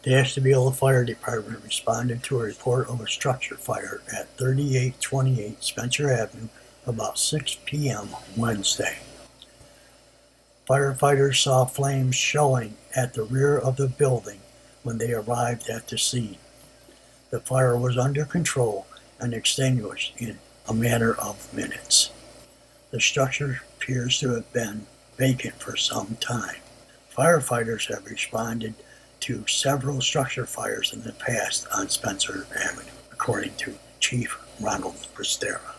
The Ashtabula Fire Department responded to a report of a structure fire at 3828 Spencer Avenue about 6 p.m. Wednesday. Firefighters saw flames showing at the rear of the building when they arrived at the scene. The fire was under control and extinguished in a matter of minutes. The structure appears to have been vacant for some time. Firefighters have responded to several structure fires in the past on Spencer Avenue, according to Chief Ronald Prestera.